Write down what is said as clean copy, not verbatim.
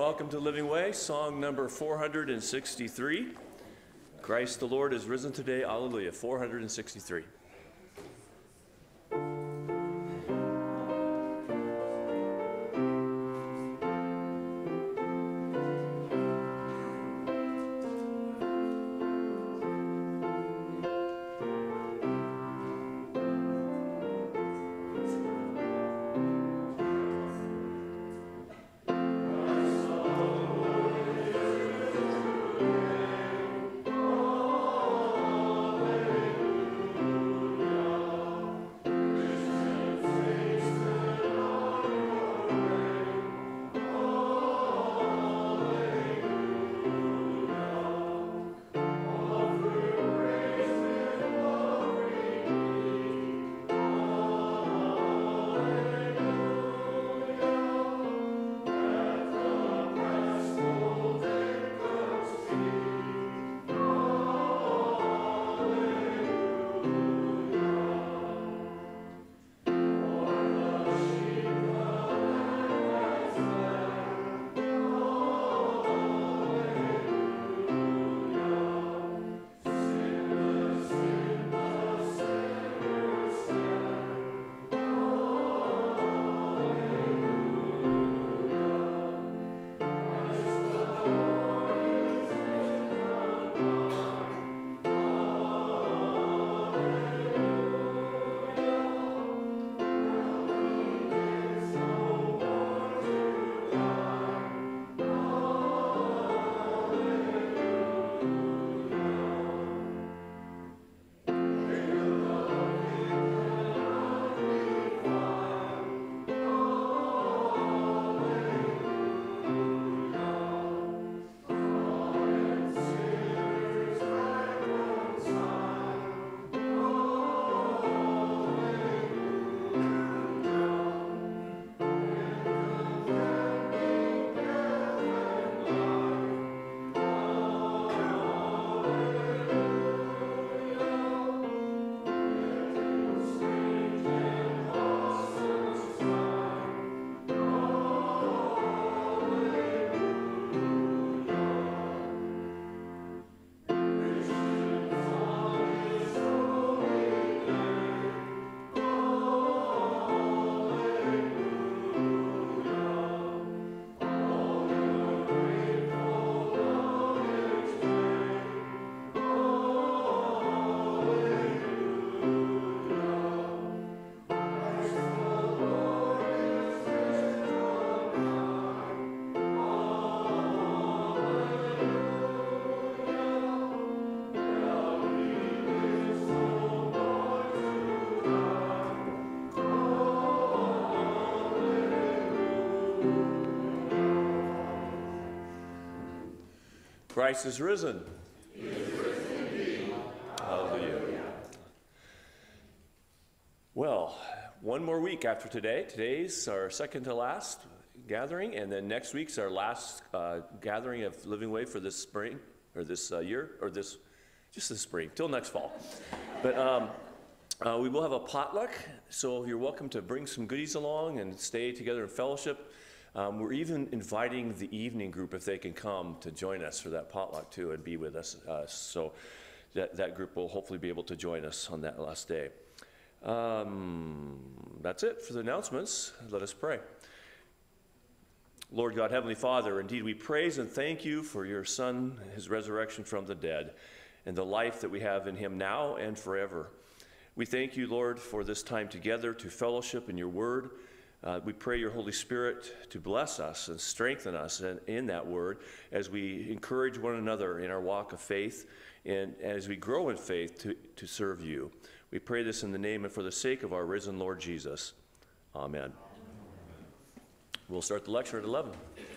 Welcome to Living Way, song number 463. Christ the Lord is risen today. Alleluia. 463. Christ is risen. He is risen indeed. Hallelujah. Well, one more week after today. Today's our second to last gathering, and then next week's our last gathering of Living Way for this spring, or this year, or just this spring, till next fall. But we will have a potluck, so you're welcome to bring some goodies along and stay together in fellowship. We're even inviting the evening group, if they can come, to join us for that potluck too and be with us. So that group will hopefully be able to join us on that last day. That's it for the announcements. Let us pray. Lord God, Heavenly Father, indeed we praise and thank you for your Son, his resurrection from the dead, and the life that we have in him now and forever. We thank you, Lord, for this time together to fellowship in your word. We pray your Holy Spirit to bless us and strengthen us in that word as we encourage one another in our walk of faith and as we grow in faith to serve you. We pray this in the name and for the sake of our risen Lord Jesus. Amen. We'll start the lecture at 11.